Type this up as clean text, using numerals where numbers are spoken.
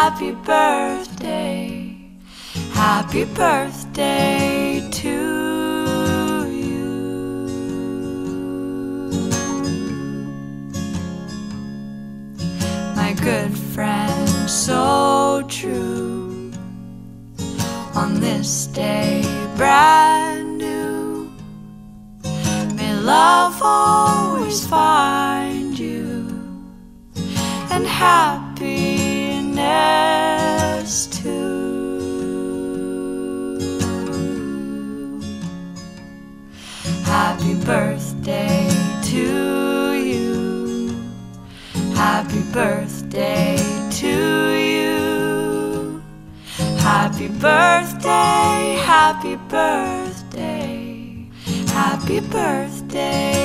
happy birthday, happy birthday to you. My good friend, so true, on this day brand new, may love always find you, and happiness too. Happy birthday to you, happy birthday to you, happy birthday, happy birthday, happy birthday.